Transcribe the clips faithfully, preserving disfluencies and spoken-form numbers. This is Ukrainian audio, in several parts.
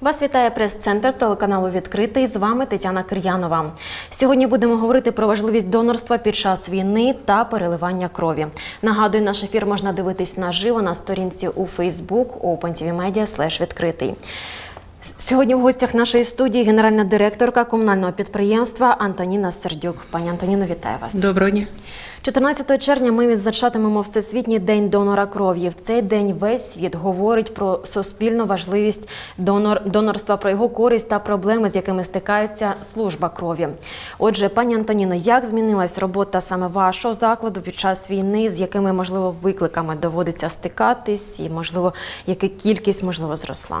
Вас вітає прес-центр телеканалу «Відкритий». З вами Тетяна Кир'янова. Сьогодні будемо говорити про важливість донорства під час війни та переливання крові. Нагадую, наш ефір можна дивитись наживо на сторінці у Facebook open.tv.media слеш відкритий. Сьогодні в гостях нашої студії генеральна директорка комунального підприємства Антоніна Сердюк. Пані Антоніно, вітаю вас. Доброго дня. чотирнадцятого червня ми відзначатимемо Всесвітній день донора крові. В цей день весь світ говорить про суспільну важливість донор, донорства, про його користь та проблеми, з якими стикається служба крові. Отже, пані Антоніно, як змінилась робота саме вашого закладу під час війни, з якими, можливо, викликами доводиться стикатись і, можливо, яка кількість, можливо, зросла?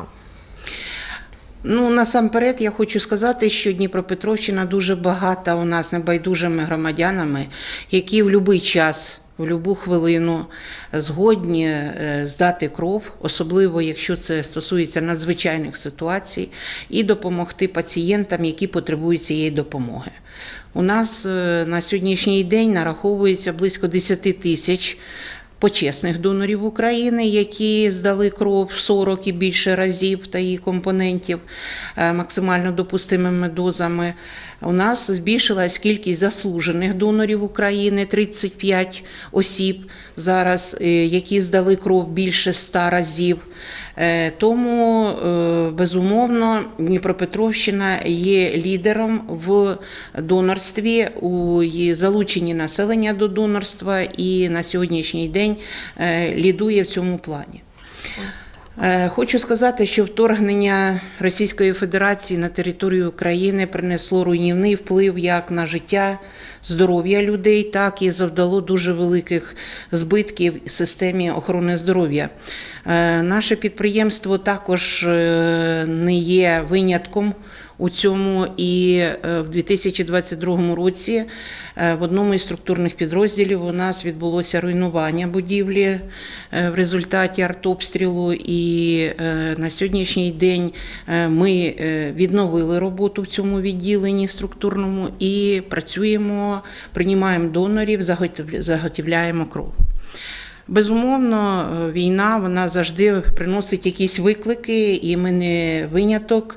Ну, насамперед, я хочу сказати, що Дніпропетровщина дуже багата у нас небайдужими громадянами, які в будь-який час, в будь-яку хвилину згодні здати кров, особливо, якщо це стосується надзвичайних ситуацій, і допомогти пацієнтам, які потребують цієї допомоги. У нас на сьогоднішній день нараховується близько десять тисяч почесних донорів України, які здали кров сорок і більше разів та її компонентів максимально допустимими дозами. У нас збільшилась кількість заслужених донорів України, тридцять п'ять осіб зараз, які здали кров більше ста разів. Тому, безумовно, Дніпропетровщина є лідером в донорстві, у залученні населення до донорства і на сьогоднішній день лідує в цьому плані. Хочу сказати, що вторгнення Російської Федерації на територію України принесло руйнівний вплив як на життя, здоров'я людей, так і завдало дуже великих збитків системі охорони здоров'я. Наше підприємство також не є винятком у цьому, і в дві тисячі двадцять другому році в одному із структурних підрозділів у нас відбулося руйнування будівлі в результаті артобстрілу, і на сьогоднішній день ми відновили роботу в цьому відділенні структурному і працюємо, приймаємо донорів, заготовляємо кров. Безумовно, війна, вона завжди приносить якісь виклики, і ми не виняток.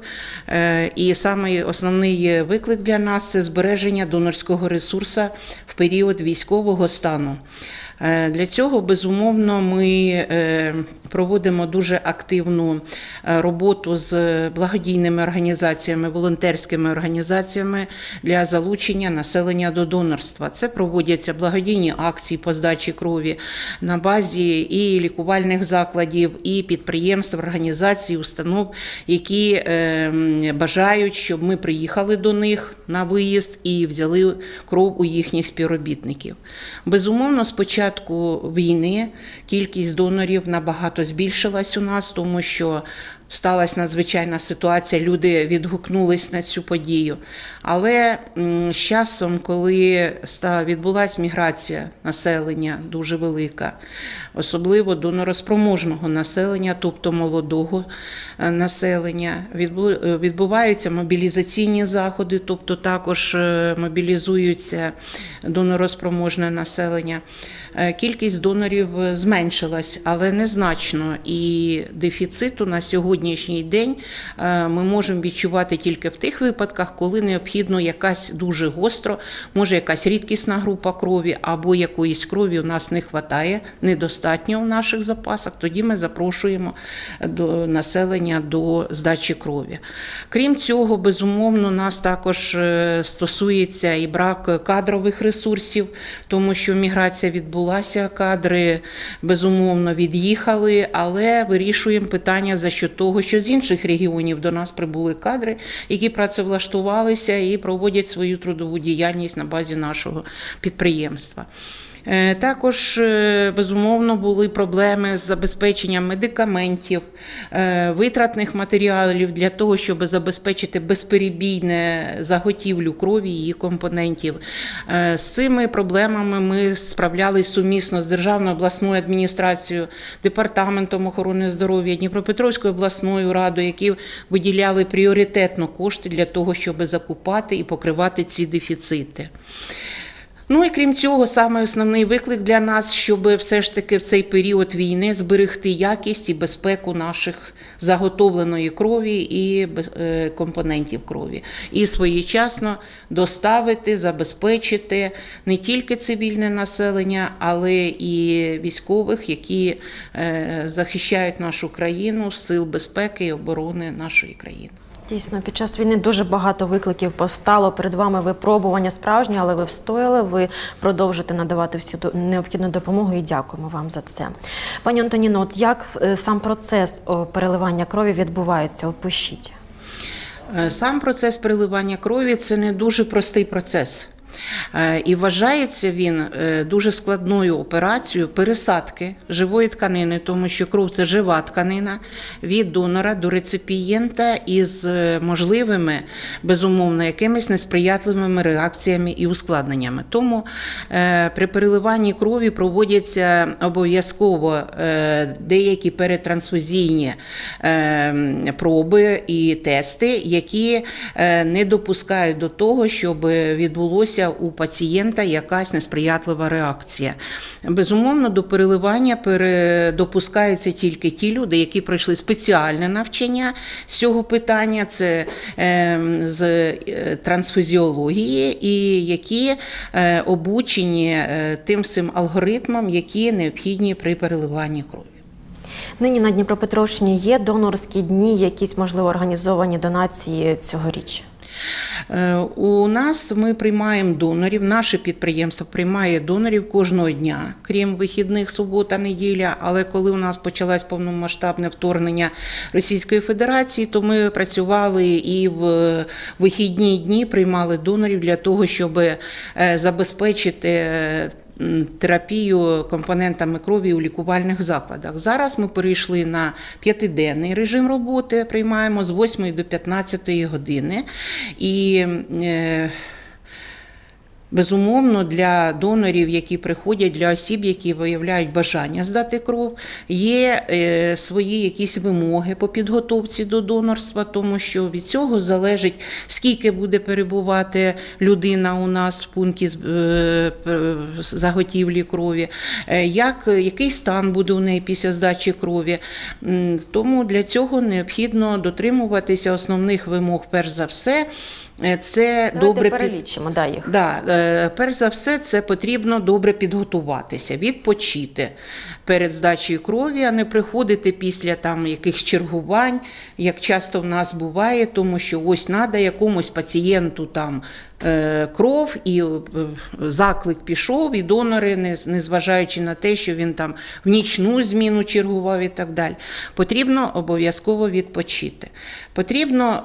І саме основний виклик для нас – це збереження донорського ресурсу в період військового стану. Для цього, безумовно, ми проводимо дуже активну роботу з благодійними організаціями, волонтерськими організаціями для залучення населення до донорства. Це проводяться благодійні акції по здачі крові на базі і лікувальних закладів, і підприємств, організацій, установ, які бажають, щоб ми приїхали до них на виїзд і взяли кров у їхніх співробітників. Безумовно, спочатку початку війни кількість донорів набагато збільшилась у нас, тому що сталася надзвичайна ситуація, люди відгукнулись на цю подію. Але з часом, коли відбулася міграція населення дуже велика, особливо донороспроможного населення, тобто молодого населення, відбуваються мобілізаційні заходи, тобто також мобілізуються донороспроможне населення. Кількість донорів зменшилась, але незначно, і дефіциту на сьогоднішній день ми можемо відчувати тільки в тих випадках, коли необхідно якась дуже гостро, може якась рідкісна група крові або якоїсь крові у нас не вистачає, недостатньо в наших запасах, тоді ми запрошуємо до населення до здачі крові. Крім цього, безумовно, нас також стосується і брак кадрових ресурсів, тому що міграція відбулася, кадри, безумовно, від'їхали, але вирішуємо питання за що того, що з інших регіонів до нас прибули кадри, які працевлаштувалися і проводять свою трудову діяльність на базі нашого підприємства. Також, безумовно, були проблеми з забезпеченням медикаментів, витратних матеріалів для того, щоб забезпечити безперебійне заготівлю крові і її компонентів. З цими проблемами ми справлялись сумісно з Державною обласною адміністрацією, Департаментом охорони здоров'я, Дніпропетровською обласною радою, які виділяли пріоритетно кошти для того, щоб закупати і покривати ці дефіцити. Ну і крім цього, саме основний виклик для нас, щоб все ж таки в цей період війни зберегти якість і безпеку наших заготовленої крові і е, компонентів крові. І своєчасно доставити, забезпечити не тільки цивільне населення, але і військових, які е, захищають нашу країну, сил безпеки і оборони нашої країни. Дійсно, під час війни дуже багато викликів постало. Перед вами випробування справжні, але ви встояли, ви продовжите надавати всю необхідну допомогу і дякуємо вам за це. Пані Антоніно, от як сам процес переливання крові відбувається? Опишіть. Сам процес переливання крові – це не дуже простий процес. І вважається він дуже складною операцією пересадки живої тканини, тому що кров – це жива тканина, від донора до реципієнта із можливими, безумовно, якимись несприятливими реакціями і ускладненнями. Тому при переливанні крові проводяться обов'язково деякі перетрансфузійні проби і тести, які не допускають до того, щоб відбулося у пацієнта якась несприятлива реакція. Безумовно, до переливання допускаються тільки ті люди, які пройшли спеціальне навчання з цього питання, це з трансфузіології, і які обучені тим всім алгоритмам, які необхідні при переливанні крові. Нині на Дніпропетровщині є донорські дні, якісь, можливо, організовані донації цьогоріч? У нас ми приймаємо донорів, наше підприємство приймає донорів кожного дня, крім вихідних, субота, неділя, але коли у нас почалось повномасштабне вторгнення Російської Федерації, то ми працювали і в вихідні дні приймали донорів для того, щоб забезпечити терапію компонентами крові у лікувальних закладах. Зараз ми перейшли на п'ятиденний режим роботи, приймаємо з восьмої до п'ятнадцятої години. І безумовно, для донорів, які приходять, для осіб, які виявляють бажання здати кров, є е, свої якісь вимоги по підготовці до донорства, тому що від цього залежить, скільки буде перебувати людина у нас в пункті е, заготівлі крові, е, як, який стан буде у неї після здачі крові. Тому для цього необхідно дотримуватися основних вимог, перш за все. Це Давайте добре перелічимо, да, їх. Да, перш за все, це потрібно добре підготуватися, відпочити перед здачею крові, а не приходити після там якихось чергувань, як часто в нас буває, тому що ось треба якомусь пацієнту там кров, і заклик пішов, і донори, незважаючи на те, що він там в нічну зміну чергував і так далі. Потрібно обов'язково відпочити. Потрібно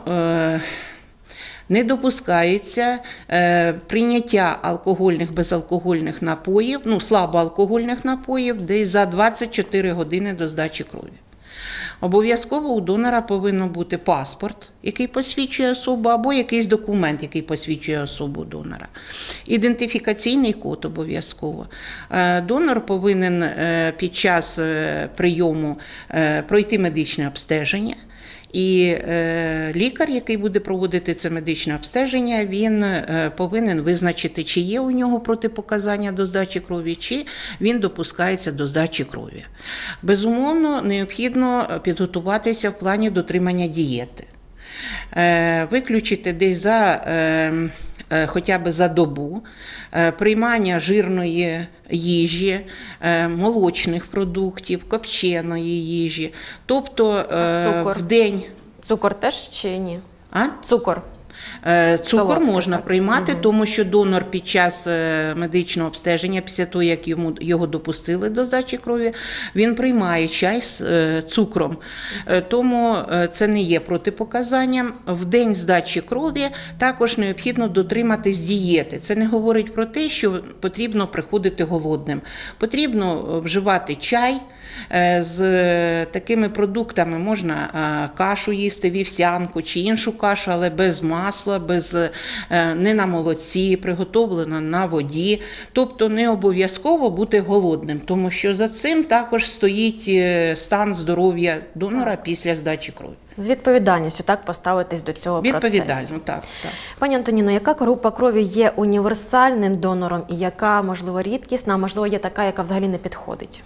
Не допускається е, прийняття алкогольних, безалкогольних напоїв, ну, слабоалкогольних напоїв десь за двадцять чотири години до здачі крові. Обов'язково у донора повинен бути паспорт, який посвідчує особу, або якийсь документ, який посвідчує особу донора. Ідентифікаційний код обов'язково. Донор повинен під час прийому пройти медичне обстеження. І е, лікар, який буде проводити це медичне обстеження, він е, повинен визначити, чи є у нього протипоказання до здачі крові, чи він допускається до здачі крові. Безумовно, необхідно підготуватися в плані дотримання дієти. Е, виключити десь за, е, е, хоча б за добу е, приймання жирної їжі, е, молочних продуктів, копченої їжі. Тобто е, в день... Цукор теж чи ні? А? Цукор. Цукор Солодкий, можна так. приймати, Угу. тому що донор під час медичного обстеження, після того, як йому, його допустили до здачі крові, він приймає чай з цукром. Тому це не є протипоказанням. В день здачі крові також необхідно дотриматись дієти. Це не говорить про те, що потрібно приходити голодним. Потрібно вживати чай з такими продуктами. Можна кашу їсти, вівсянку чи іншу кашу, але без масла. масла, без, не на молоці, приготовлено на воді. Тобто не обов'язково бути голодним, тому що за цим також стоїть стан здоров'я донора після здачі крові. З відповідальністю так поставитись до цього процесу. Відповідально, так, так. Пані Антоніно, яка група крові є універсальним донором і яка, можливо, рідкісна, а можливо, є така, яка взагалі не підходить?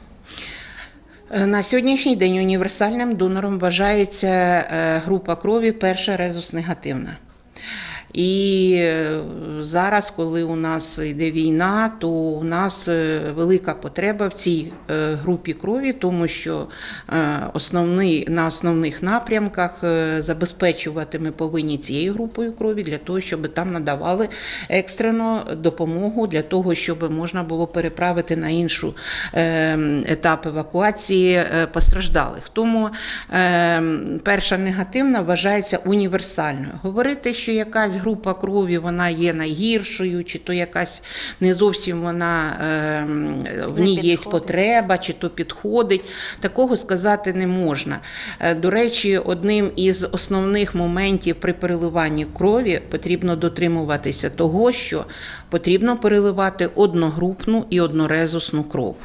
На сьогоднішній день універсальним донором вважається група крові перша резус-негативна. І зараз, коли у нас йде війна, то у нас велика потреба в цій групі крові, тому що основний, на основних напрямках забезпечувати ми повинні цією групою крові для того, щоб там надавали екстрену допомогу, для того, щоб можна було переправити на інший етап евакуації постраждалих. Тому перша негативна вважається універсальною. Говорити, що якась група крові, вона є найгіршою, чи то якась не зовсім вона, е, в ній є потреба, чи то підходить. Такого сказати не можна. До речі, одним із основних моментів при переливанні крові потрібно дотримуватися того, що потрібно переливати одногрупну і однорезусну кров.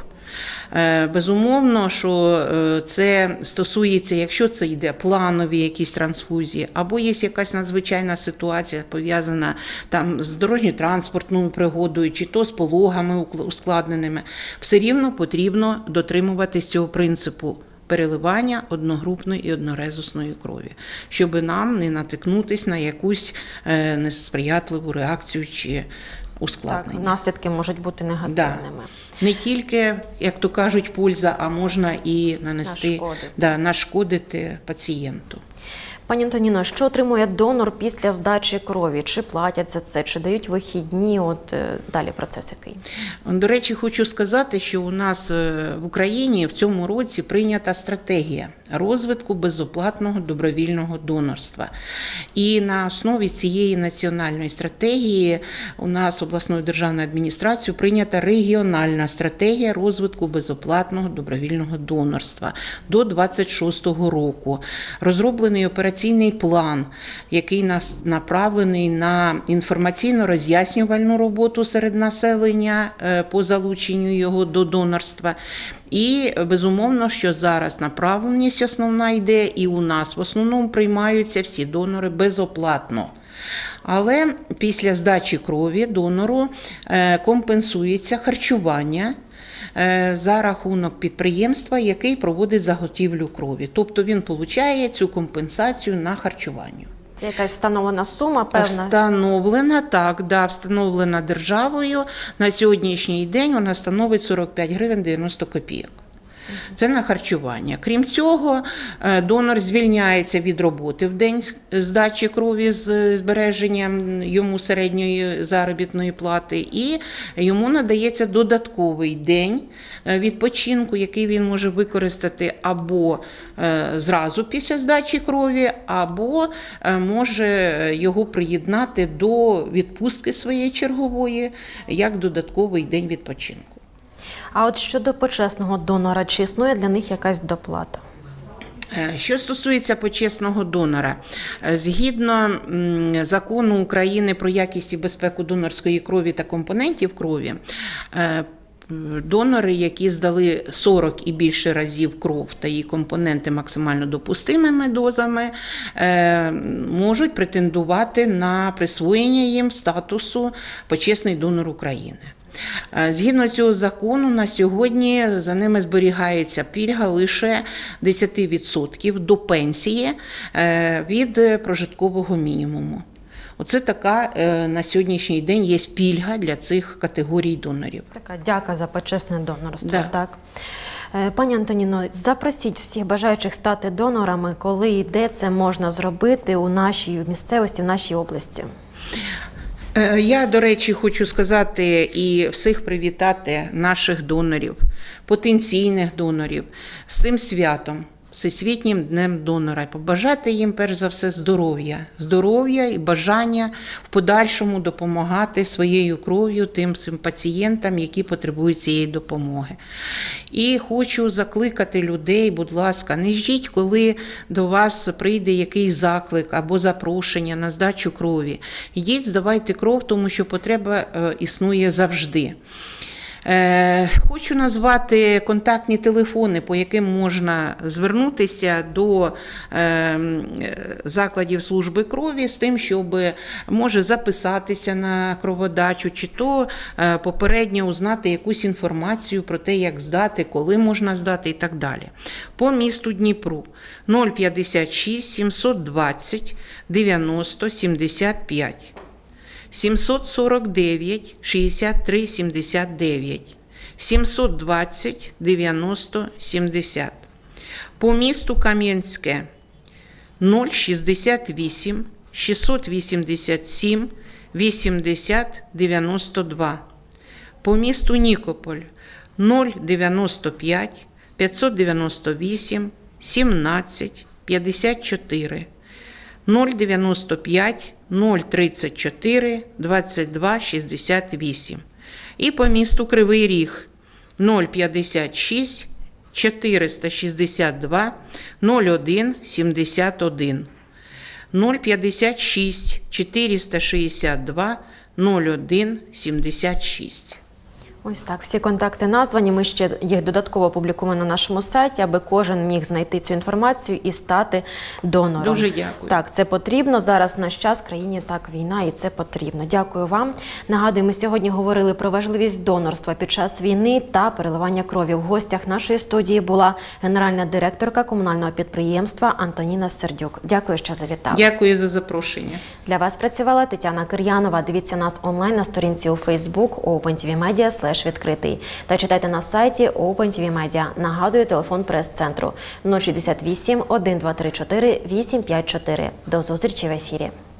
Безумовно, що це стосується, якщо це йде планові якісь трансфузії, або є якась надзвичайна ситуація, пов'язана там з дорожньо-транспортною пригодою, чи то з пологами ускладненими, все рівно потрібно дотримуватись цього принципу переливання одногрупної і однорезусної крові, щоб нам не натикнутися на якусь несприятливу реакцію чи ускладнення. Так, наслідки можуть бути негативними. Да. Не тільки, як то кажуть, польза, а можна і нанести, нашкодити, да, нашкодити пацієнту. Пані Антоніно, що отримує донор після здачі крові? Чи платять за це, чи дають вихідні? От далі процес який? До речі, хочу сказати, що у нас в Україні в цьому році прийнята стратегія розвитку безоплатного добровільного донорства. І на основі цієї національної стратегії у нас обласною державною адміністрацією прийнята регіональна стратегія розвитку безоплатного добровільного донорства до двадцять шостого року. Розроблений операційний план, який направлений на інформаційно-роз'яснювальну роботу серед населення по залученню його до донорства. І, безумовно, що зараз направленість основна йде, і у нас в основному приймаються всі донори безоплатно. Але після здачі крові донору компенсується харчування за рахунок підприємства, який проводить заготівлю крові. Тобто він отримує цю компенсацію на харчування. Це якась встановлена сума, певна? Встановлена, так, да, встановлена державою. На сьогоднішній день вона становить сорок п'ять гривень дев'яносто копійок. Це на харчування. Крім цього, донор звільняється від роботи в день здачі крові з збереженням йому середньої заробітної плати, і йому надається додатковий день відпочинку, який він може використати або зразу після здачі крові, або може його приєднати до відпустки своєї чергової, як додатковий день відпочинку. А от щодо почесного донора, чи існує для них якась доплата? Що стосується почесного донора, згідно закону України про якість і безпеку донорської крові та компонентів крові, донори, які здали сорок і більше разів кров та її компоненти максимально допустимими дозами, можуть претендувати на присвоєння їм статусу почесний донор України. Згідно цього закону, на сьогодні за ними зберігається пільга лише десять відсотків до пенсії від прожиткового мінімуму. Оце така на сьогоднішній день є пільга для цих категорій донорів. Така дяка за почесне донорство, да. Так. Пані Антоніно, запросіть всіх бажаючих стати донорами, коли і де це можна зробити у нашій місцевості, в нашій області. Я, до речі, хочу сказати і всіх привітати наших донорів, потенційних донорів з цим святом. Всесвітнім днем донора. Побажати їм, перш за все, здоров'я. Здоров'я і бажання в подальшому допомагати своєю кров'ю тим всім пацієнтам, які потребують цієї допомоги. І хочу закликати людей, будь ласка, не ждіть, коли до вас прийде якийсь заклик або запрошення на здачу крові. Йдіть, здавайте кров, тому що потреба існує завжди. Хочу назвати контактні телефони, по яким можна звернутися до закладів служби крові з тим, щоб може записатися на кроводачу, чи то попередньо узнати якусь інформацію про те, як здати, коли можна здати і так далі. По місту Дніпру нуль п'ятдесят шість сімсот двадцять дев'яносто сімдесят п'ять. сімсот сорок дев'ять шістдесят три сімдесят дев'ять, сімсот двадцять дев'яносто сімдесят. По місту Кам'янське нуль шістдесят вісім шістсот вісімдесят сім вісімдесят дев'яносто два. По місту Нікополь нуль дев'яносто п'ять п'ятсот дев'яносто вісім сімнадцять п'ятдесят чотири. нуль дев'яносто п'ять нуль тридцять чотири двадцять два шістдесят вісім. І по місту Кривий Ріг нуль п'ятдесят шість чотириста шістдесят два нуль один сімдесят один. нуль п'ятдесят шість чотириста шістдесят два нуль один сімдесят шість. Ось так, всі контакти названі, ми ще їх додатково публікуємо на нашому сайті, аби кожен міг знайти цю інформацію і стати донором. Дуже дякую. Так, це потрібно, зараз в наш час в країні так війна і це потрібно. Дякую вам. Нагадую, ми сьогодні говорили про важливість донорства під час війни та переливання крові. В гостях нашої студії була генеральна директорка комунального підприємства Антоніна Сердюк. Дякую, що завітали. Дякую за запрошення. Для вас працювала Тетяна Кир'янова. Дивіться нас онлайн на сторінці у Facebook OpenTVMedia слеш відкритий. Та читайте на сайті OpenTVMedia. Нагадую, телефон прес-центру нуль шістдесят вісім один два три чотири вісім п'ять чотири. До зустрічі в ефірі.